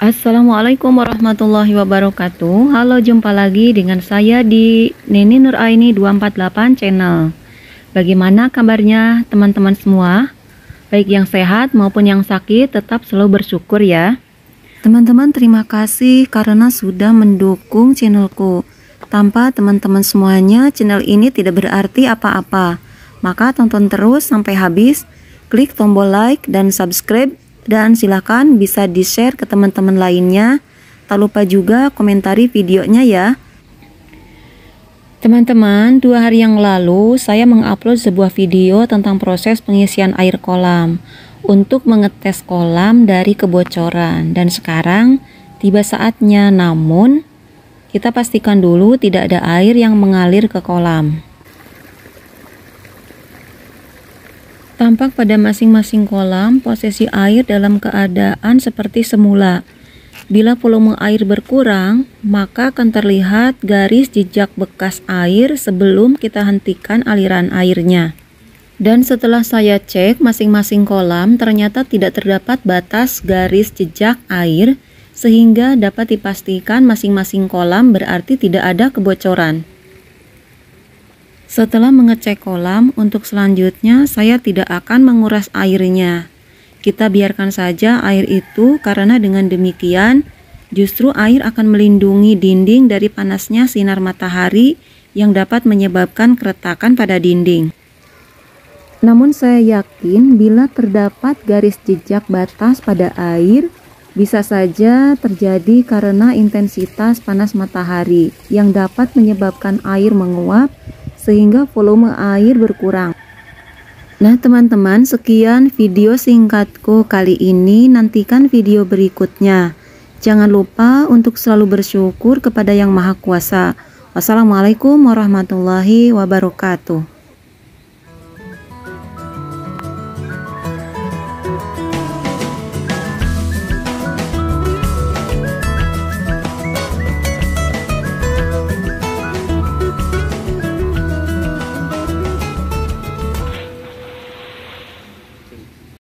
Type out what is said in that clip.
Assalamualaikum warahmatullahi wabarakatuh. Halo, jumpa lagi dengan saya di Neni Nuraini 248 channel. Bagaimana kabarnya teman-teman semua? Baik yang sehat maupun yang sakit, tetap selalu bersyukur ya. Teman-teman, terima kasih karena sudah mendukung channelku. Tanpa teman-teman semuanya, channel ini tidak berarti apa-apa. Maka tonton terus sampai habis, klik tombol like dan subscribe, dan silakan bisa di-share ke teman-teman lainnya. Tak lupa juga komentari videonya ya. Teman-teman, 2 hari yang lalu saya mengupload sebuah video tentang proses pengisian air kolam untuk mengetes kolam dari kebocoran, dan sekarang tiba saatnya. Namun kita pastikan dulu tidak ada air yang mengalir ke kolam. Tampak pada masing-masing kolam posisi air dalam keadaan seperti semula. Bila volume air berkurang, maka akan terlihat garis jejak bekas air sebelum kita hentikan aliran airnya. Dan setelah saya cek masing-masing kolam, ternyata tidak terdapat batas garis jejak air, sehingga dapat dipastikan masing-masing kolam berarti tidak ada kebocoran. Setelah mengecek kolam, untuk selanjutnya saya tidak akan menguras airnya. Kita biarkan saja air itu, karena dengan demikian justru air akan melindungi dinding dari panasnya sinar matahari yang dapat menyebabkan keretakan pada dinding. Namun saya yakin bila terdapat garis jejak batas pada air, bisa saja terjadi karena intensitas panas matahari yang dapat menyebabkan air menguap sehingga volume air berkurang. Nah teman-teman, sekian video singkatku kali ini. Nantikan video berikutnya. Jangan lupa untuk selalu bersyukur kepada Yang Maha Kuasa. Wassalamualaikum warahmatullahi wabarakatuh.